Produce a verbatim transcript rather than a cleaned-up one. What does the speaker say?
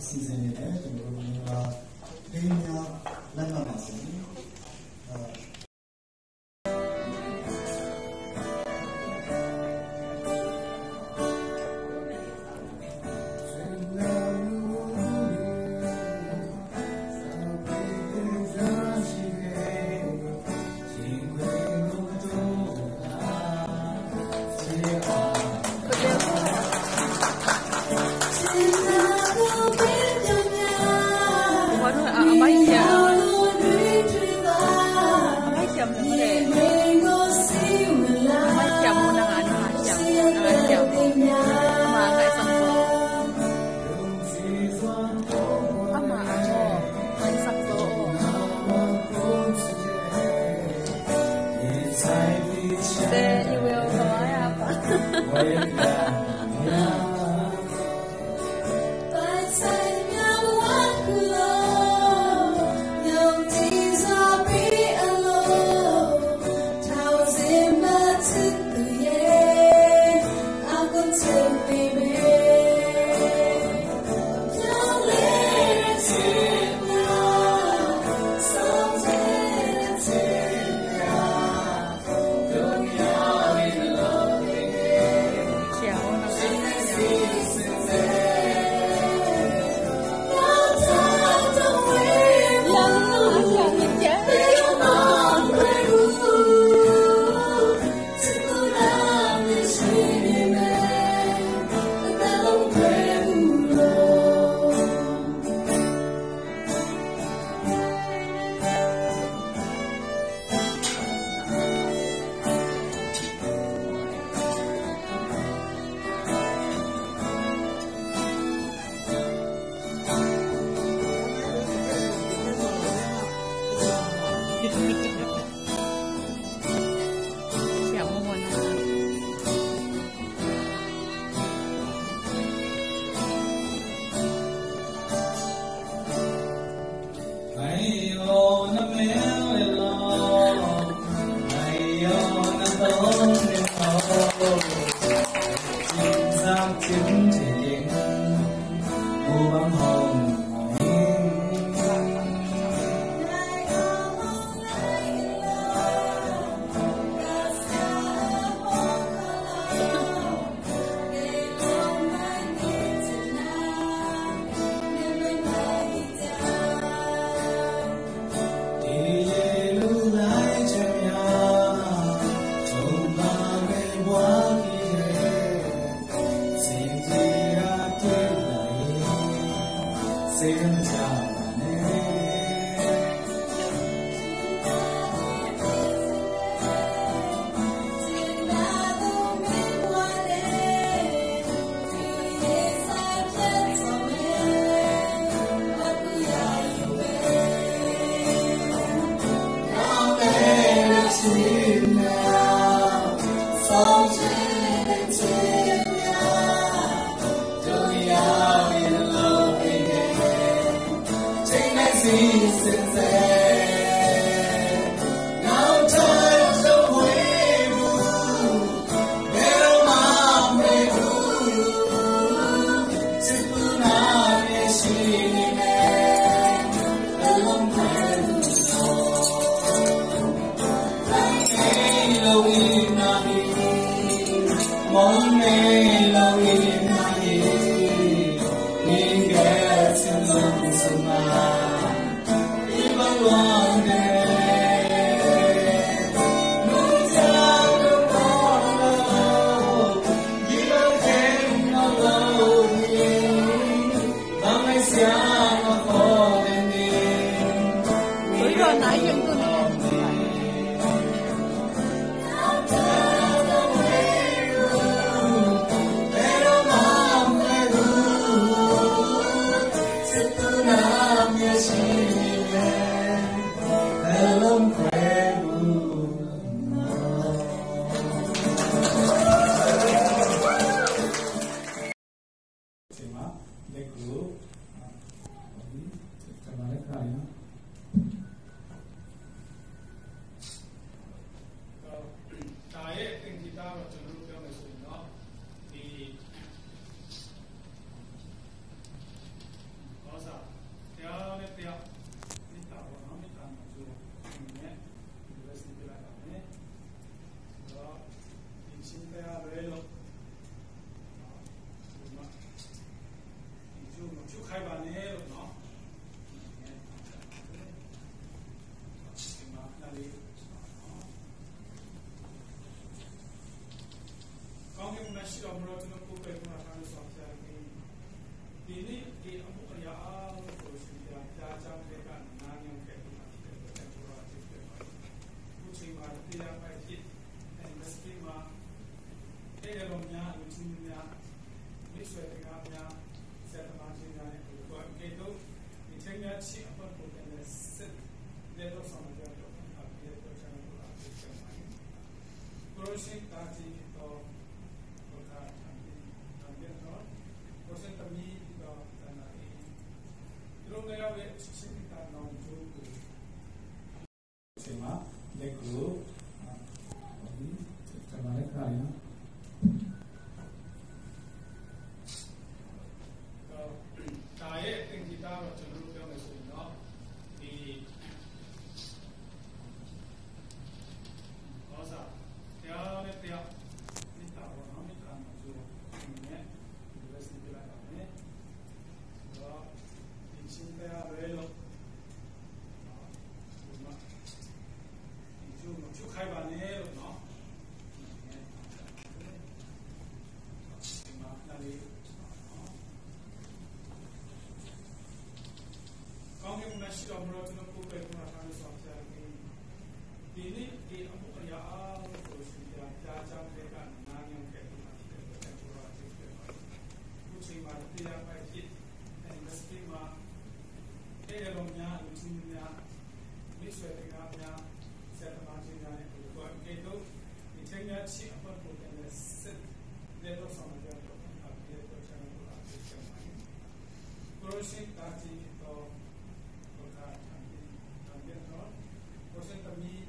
စီစဉ်နေတယ်ကျွန်တော်တို့ကလေးများလက်မှတ်ပါစေရှိတော်မူသောကျွန်တော်ကိုယ်ပဲခုနထားလို့ဆောင်ပြပြီးဒီနေ့ဒီအမှုအရာအားလို့ဆိုရှင်ပြကြားကြောင်းတွေကနာညံခဲ့ပြီးမှဖြစ်တဲ့ကျွန်တော်အဖြစ်ဖြစ်ပါတယ်ခုချိန်မှာတရားပိုက်ဖြစ်အဲမစကီမှာတဲ့ရောများလူချင်းများမိတ်ဆွေတွေကများဆက်သမားချင်းများနဲ့ဒီကွာကေတော့ဒီချိန်များချစ်အပတ်ကိုလည်းစစ်တဲ့တော့ဆောင်ပြတော့အပြည့်တော့ကျွန်တော်အဖြစ်ဖြစ်ပါတယ်ပရိုရှင်းတာကြီးတော့Presenta mi da na e lo me la ve si sta non gioco sema le gru di kamare kaya to ta ye tin kita ro chun lu pyo me so yin no di osa ya le pya ni ta ro no ni ta no so ne Bello, più caivanero, no? Ma la lì, come una scia morta non può per una fare sorta che di lì che a un po' ya a lo si ya ya già che kan na nyam che di ma che che pura che che ku chi ma ti ya pa chi e ma ski maတဲ့ရောများလူချင်းများမိတ်ဆွေတွေကများဆက်သမားချင်းများနဲ့ဒီကွာကေတော့ဒီချိန်များချစ်အပတ်ကိုလည်းစစ်တဲ့တော့ဆောင်ကြတော့အပြည့်တော့ကျွန်တော်အဖြစ်ချက်ပါတယ်ပရိုရှင်းတာကြီးတော့ဘုရားတန်ပြီးတန်ပြီးတော့ပရိုရှင်းတမီ